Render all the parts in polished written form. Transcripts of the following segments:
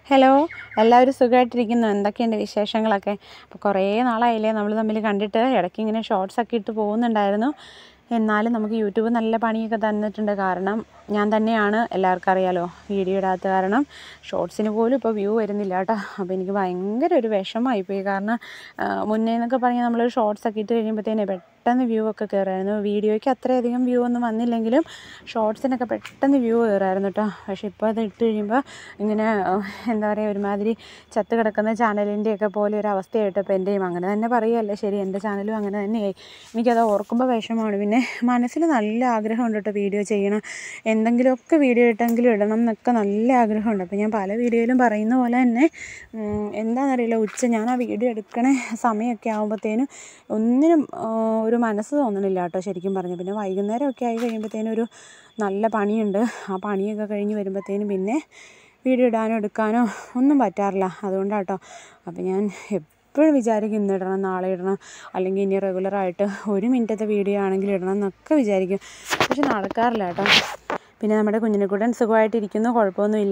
Hello, എല്ലാവരും സുഖമായിട്ടിരിക്കുന്നു. എന്തൊക്കെയുണ്ട് വിശേഷങ്ങളൊക്കെ? അപ്പോൾ കുറേ നാളായില്ലേ നമ്മൾ തമ്മിൽ കണ്ടിട്ട്. ഇടയ്ക്ക് ഇങ്ങനെ ഷോർട്സൊക്കെ ഇട്ട് പോകുന്നുണ്ടായിരുന്നു. എന്നാലും നമുക്ക് യൂട്യൂബ് നല്ല പണിയൊക്കെ തന്നിട്ടുണ്ട്. കാരണം ഞാൻ തന്നെയാണ്, എല്ലാവർക്കും അറിയാലോ, വീഡിയോ ഇടാത്ത കാരണം ഷോർട്സിന് പോലും ഇപ്പോൾ വ്യൂ വരുന്നില്ല കേട്ടോ. അപ്പോൾ എനിക്ക് ഭയങ്കര ഒരു വിഷമമായിപ്പോയി. കാരണം മുന്നേ എന്നൊക്കെ പറഞ്ഞാൽ നമ്മളൊരു ഷോർട്സൊക്കെ ഇട്ട് കഴിയുമ്പോഴത്തേനെ പെട്ടെന്ന് വ്യൂ ഒക്കെ കയറായിരുന്നു. വീഡിയോയ്ക്ക് അത്രയധികം വ്യൂ ഒന്നും വന്നില്ലെങ്കിലും ഷോർട്സിനൊക്കെ പെട്ടെന്ന് വ്യൂ കയറായിരുന്നു കേട്ടോ. പക്ഷേ ഇപ്പോൾ അത് ഇട്ട് കഴിയുമ്പോൾ ഇങ്ങനെ എന്താ പറയുക, ഒരുമാതിരി ചത്ത് കിടക്കുന്ന ചാനലിൻ്റെയൊക്കെ പോലെ ഒരു അവസ്ഥയായിട്ട് ഇപ്പോൾ എൻ്റെയും അങ്ങനെ തന്നെ പറയുകയല്ലേ, ശരി, എൻ്റെ ചാനലും അങ്ങനെ തന്നെയായി. എനിക്കത് ഓർക്കുമ്പോൾ വിഷമമാണ്. പിന്നെ മനസ്സിൽ നല്ല ആഗ്രഹമുണ്ട് കേട്ടോ വീഡിയോ ചെയ്യണം, എന്തെങ്കിലുമൊക്കെ വീഡിയോ ഇട്ടെങ്കിലും ഇടണം എന്നൊക്കെ നല്ല ആഗ്രഹമുണ്ട്. അപ്പോൾ ഞാൻ പല വീഡിയോയിലും പറയുന്ന പോലെ തന്നെ എന്താണെന്നറിയില്ല, ഞാൻ ആ വീഡിയോ എടുക്കണ സമയമൊക്കെ ആകുമ്പോഴത്തേനും ഒന്നിനും ഒരു മനസ്സ് തോന്നണില്ല കേട്ടോ ശരിക്കും പറഞ്ഞു. പിന്നെ വൈകുന്നേരമൊക്കെ ആയി കഴിയുമ്പോഴത്തേനും ഒരു നല്ല പണിയുണ്ട്. ആ പണിയൊക്കെ കഴിഞ്ഞ് വരുമ്പോഴത്തേനും പിന്നെ വീഡിയോ ഇടാനോ എടുക്കാനോ ഒന്നും പറ്റാറില്ല. അതുകൊണ്ടാണ് കേട്ടോ. അപ്പോൾ ഞാൻ എപ്പോഴും വിചാരിക്കും ഇന്നിടണം, നാളെ ഇടണം, അല്ലെങ്കിൽ ഇനി റെഗുലറായിട്ട് 1 മിനിറ്റത്തെ വീഡിയോ ആണെങ്കിലും ഇടണം എന്നൊക്കെ വിചാരിക്കും. പക്ഷെ നടക്കാറില്ല കേട്ടോ. പിന്നെ നമ്മുടെ കുഞ്ഞിനെക്കുട്ടൻ സുഖമായിട്ടിരിക്കുന്നു, കുഴപ്പമൊന്നുമില്ല.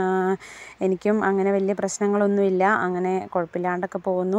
എനിക്കും അങ്ങനെ വലിയ പ്രശ്നങ്ങളൊന്നുമില്ല, അങ്ങനെ കുഴപ്പമില്ലാണ്ടൊക്കെ പോകുന്നു.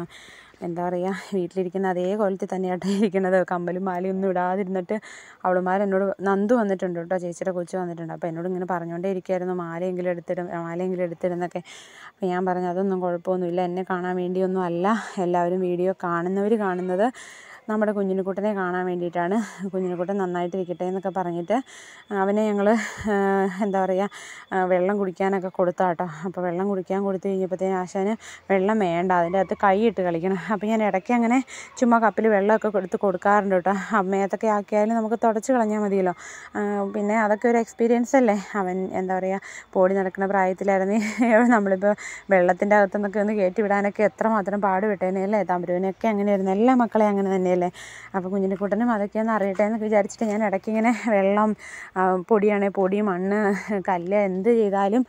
എന്താ പറയുക, വീട്ടിലിരിക്കുന്ന അതേ കോലത്തിൽ തന്നെയാട്ടോ ഇരിക്കുന്നത്. കമ്മലും മാലയും ഒന്നും ഇടാതിരുന്നിട്ട് അവളുമാരെന്നോട്, നന്ദു വന്നിട്ടുണ്ട് കേട്ടോ, ചേച്ചിയുടെ കൊച്ചു വന്നിട്ടുണ്ട്. അപ്പോൾ എന്നോട് ഇങ്ങനെ പറഞ്ഞുകൊണ്ടേ ഇരിക്കുമായിരുന്നു, മാലയെങ്കിലും എടുത്തിടുന്നൊക്കെ. അപ്പോൾ ഞാൻ പറഞ്ഞു അതൊന്നും കുഴപ്പമൊന്നുമില്ല, എന്നെ കാണാൻ വേണ്ടിയൊന്നും അല്ല എല്ലാവരും വീഡിയോ കാണുന്നത് നമ്മുടെ കുഞ്ഞിനെക്കുട്ടനെ കാണാൻ വേണ്ടിയിട്ടാണ്. കുഞ്ഞിനെക്കുട്ടൻ നന്നായിട്ടിരിക്കട്ടെ എന്നൊക്കെ പറഞ്ഞിട്ട് അവനെ ഞങ്ങൾ എന്താ പറയുക, വെള്ളം കുടിക്കാനൊക്കെ കൊടുത്താട്ടോ. അപ്പോൾ വെള്ളം കുടിക്കാൻ കൊടുത്തു കഴിഞ്ഞപ്പോഴത്തേന് ആശാന് വെള്ളം വേണ്ട, അതിൻ്റെ അകത്ത് കൈയിട്ട് കളിക്കണം. അപ്പോൾ ഞാൻ ഇടയ്ക്ക് അങ്ങനെ ചുമ്മാ കപ്പിൽ വെള്ളമൊക്കെ കൊടുക്കാറുണ്ട് കേട്ടോ. അമ്മയത്തൊക്കെ ആക്കിയാലും നമുക്ക് തുടച്ച് കളഞ്ഞാൽ മതിയല്ലോ. പിന്നെ അതൊക്കെ ഒരു എക്സ്പീരിയൻസ് അല്ലേ. അവൻ എന്താ പറയുക, പോടി നടക്കുന്ന പ്രായത്തിലായിരുന്നു. നമ്മളിപ്പോൾ വെള്ളത്തിൻ്റെ അകത്തുനിന്നൊക്കെ ഒന്ന് കയറ്റി വിടാനൊക്കെ എത്രമാത്രം പാടുപെട്ടേനെ അല്ലേ. തമ്പുരുവിനൊക്കെ അങ്ങനെയായിരുന്നു, എല്ലാ മക്കളെ അങ്ങനെ തന്നെയല്ലേ. അപ്പോൾ കുഞ്ഞിനെക്കുട്ടനും അതൊക്കെ ഒന്ന് അറിയട്ടെ എന്നൊക്കെ വിചാരിച്ചിട്ട് ഞാൻ ഇടയ്ക്കിങ്ങനെ വെള്ളം, പൊടിയാണെങ്കിൽ പൊടി, മണ്ണ്, കല്ല്, എന്ത് ചെയ്താലും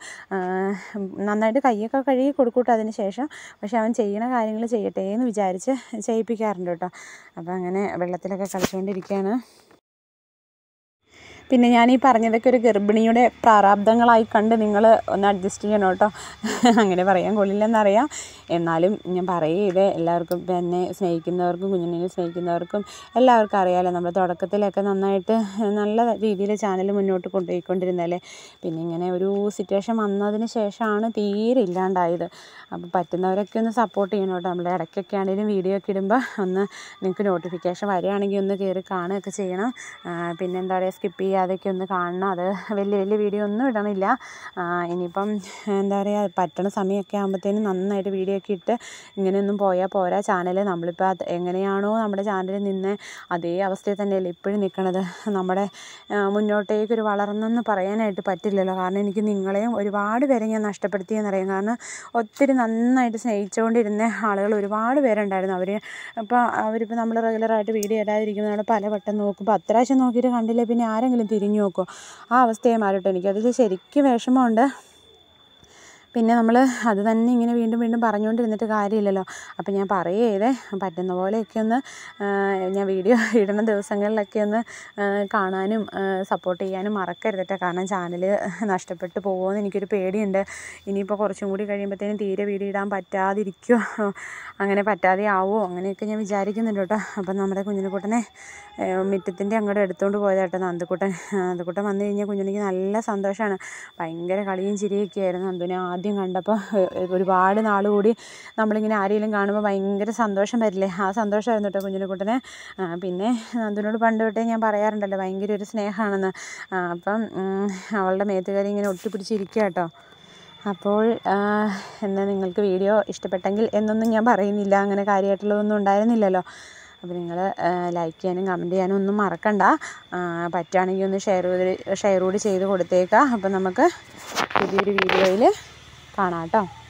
നന്നായിട്ട് കൈയൊക്കെ കഴുകി കൊടുക്കൂട്ടോ അതിന് ശേഷം. പക്ഷെ അവൻ ചെയ്യുന്ന കാര്യങ്ങൾ ചെയ്യട്ടെ എന്ന് വിചാരിച്ച് ചെയ്യിപ്പിക്കാറുണ്ട് കേട്ടോ. അപ്പോൾ അങ്ങനെ വെള്ളത്തിലൊക്കെ കളിച്ചുകൊണ്ടിരിക്കുകയാണ്. പിന്നെ ഞാനീ പറഞ്ഞതൊക്കെ ഒരു ഗർഭിണിയുടെ പ്രാരാബ്ദങ്ങളായി കണ്ട് നിങ്ങൾ ഒന്ന് അഡ്ജസ്റ്റ് ചെയ്യണം കേട്ടോ. അങ്ങനെ പറയാൻ കൊള്ളില്ലെന്നറിയാം, എന്നാലും ഞാൻ പറയുക, എല്ലാവർക്കും, എന്നെ സ്നേഹിക്കുന്നവർക്കും കുഞ്ഞിനെ സ്നേഹിക്കുന്നവർക്കും എല്ലാവർക്കും അറിയാമല്ലോ. നമ്മൾ തുടക്കത്തിലൊക്കെ നന്നായിട്ട് നല്ല രീതിയിൽ ചാനൽ മുന്നോട്ട് കൊണ്ടുപോയിക്കൊണ്ടിരുന്നല്ലേ. പിന്നെ ഇങ്ങനെ ഒരു സിറ്റുവേഷൻ വന്നതിന് ശേഷമാണ് തീരെ ഇല്ലാണ്ടായത്. അപ്പോൾ പറ്റുന്നവരൊക്കെ ഒന്ന് സപ്പോർട്ട് ചെയ്യണം കേട്ടോ. നമ്മൾ ഇടയ്ക്കൊക്കെ ആണെങ്കിലും വീഡിയോ ഒക്കെ ഇടുമ്പോൾ ഒന്ന് നിങ്ങൾക്ക് നോട്ടിഫിക്കേഷൻ വരികയാണെങ്കിൽ ഒന്ന് കയറി കാണുകയൊക്കെ ചെയ്യണം. പിന്നെ എന്താ പറയുക, സ്കിപ്പ് ചെയ്യാതെയൊക്കെ ഒന്ന് കാണണം. അത് വലിയ വീഡിയോ ഒന്നും ഇടണില്ല. ഇനിയിപ്പം എന്താ പറയുക, പറ്റണ സമയമൊക്കെ ആകുമ്പോഴത്തേനും നന്നായിട്ട് വീഡിയോ ഒക്കെ ഇട്ട് ഇങ്ങനെയൊന്നും പോയാൽ പോരാ. ചാനൽ നമ്മളിപ്പോൾ എങ്ങനെയാണോ നമ്മുടെ ചാനലിൽ നിന്ന് അതേ അവസ്ഥയിൽ തന്നെയല്ലേ ഇപ്പോഴും നിൽക്കണത്. നമ്മുടെ മുന്നോട്ടേക്കൊരു വളർന്നെന്ന് പറയാനായിട്ട് പറ്റില്ലല്ലോ. കാരണം എനിക്ക് നിങ്ങളെയും ഒരുപാട് പേരെ ഞാൻ നഷ്ടപ്പെടുത്തിയെന്നറിയാം. കാരണം ഒത്തിരി നന്നായിട്ട് സ്നേഹിച്ചുകൊണ്ടിരുന്ന ആളുകൾ ഒരുപാട് പേരുണ്ടായിരുന്നു. അവരിപ്പോൾ നമ്മൾ റെഗുലറായിട്ട് വീഡിയോ ഇടാതിരിക്കുന്നതാണ് പലവട്ടം നോക്കുമ്പോൾ അത്യാവശ്യം നോക്കിയിട്ട് കണ്ടില്ലേ പിന്നെ ആരെങ്കിലും തിരിഞ്ഞു നോക്കുമോ? ആ അവസ്ഥയെ മാറിയിട്ട് എനിക്കതിൽ ശരിക്കും വിഷമമുണ്ട്. പിന്നെ നമ്മൾ അത് തന്നെ ഇങ്ങനെ വീണ്ടും പറഞ്ഞുകൊണ്ടിരുന്നിട്ട് കാര്യമില്ലല്ലോ. അപ്പോൾ ഞാൻ പറയുകയെ, പറ്റുന്ന പോലെയൊക്കെ ഒന്ന് ഞാൻ വീഡിയോ ഇടുന്ന ദിവസങ്ങളിലൊക്കെ ഒന്ന് കാണാനും സപ്പോർട്ട് ചെയ്യാനും മറക്കരുത് കേട്ടോ. കാരണം ചാനൽ നഷ്ടപ്പെട്ടു പോകുമെന്ന് എനിക്കൊരു പേടിയുണ്ട്. ഇനിയിപ്പോൾ കുറച്ചും കൂടി കഴിയുമ്പോഴത്തേനും തീരെ വീഡിയോ ഇടാൻ പറ്റാതിരിക്കുമോ, അങ്ങനെ പറ്റാതെ ആവുമോ, അങ്ങനെയൊക്കെ ഞാൻ വിചാരിക്കുന്നുണ്ട് കേട്ടോ. അപ്പം നമ്മുടെ കുഞ്ഞിനെക്കുട്ടനെ മുറ്റത്തിൻ്റെ അങ്ങോട്ട് എടുത്തുകൊണ്ട് പോയതാട്ടോ നന്ദുക്കുട്ടൻ വന്നു കഴിഞ്ഞാൽ കുഞ്ഞുണ്ണിക്ക് നല്ല സന്തോഷമാണ്. ഭയങ്കര കളിയും ചിരിയൊക്കെ ആയിരുന്നു. നന്ദുവിനെ ആദ്യം കണ്ടപ്പോൾ ഒരുപാട് നാൾ കൂടി നമ്മളിങ്ങനെ ആരെങ്കിലും കാണുമ്പോൾ ഭയങ്കര സന്തോഷം വരില്ലേ, ആ സന്തോഷമായിരുന്നു കേട്ടോ കുഞ്ഞിനെക്കുട്ടനെ. പിന്നെ നന്ദുവിനോട് പണ്ട് തൊട്ടേ ഞാൻ പറയാറുണ്ടല്ലോ ഭയങ്കര ഒരു സ്നേഹമാണെന്ന്. അപ്പം അവളുടെ മേത്തുകാരി ഇങ്ങനെ ഒട്ടിപ്പിടിച്ചിരിക്കുക കേട്ടോ. അപ്പോൾ എന്താ, നിങ്ങൾക്ക് വീഡിയോ ഇഷ്ടപ്പെട്ടെങ്കിൽ എന്നൊന്നും ഞാൻ പറയുന്നില്ല, അങ്ങനെ കാര്യമായിട്ടുള്ളതൊന്നും ഉണ്ടായിരുന്നില്ലല്ലോ. അപ്പോൾ നിങ്ങൾ ലൈക്ക് ചെയ്യാനും കമൻറ്റ് ചെയ്യാനും ഒന്നും മറക്കണ്ട. പറ്റുകയാണെങ്കിൽ ഒന്ന് ഷെയർ കൂടി ചെയ്ത് കൊടുത്തേക്കാം. അപ്പോൾ നമുക്ക് പുതിയൊരു വീഡിയോയിൽ കാണാം കേട്ടോ.